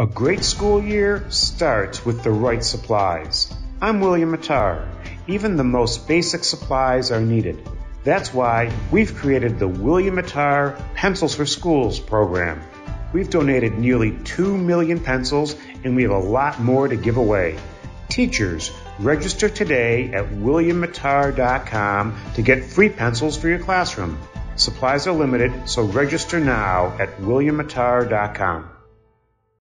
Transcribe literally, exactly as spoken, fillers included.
A great school year starts with the right supplies. I'm William Mattar. Even the most basic supplies are needed. That's why we've created the William Mattar Pencils for Schools program. We've donated nearly two million pencils, and we have a lot more to give away. Teachers, register today at william mattar dot com to get free pencils for your classroom. Supplies are limited, so register now at william mattar dot com.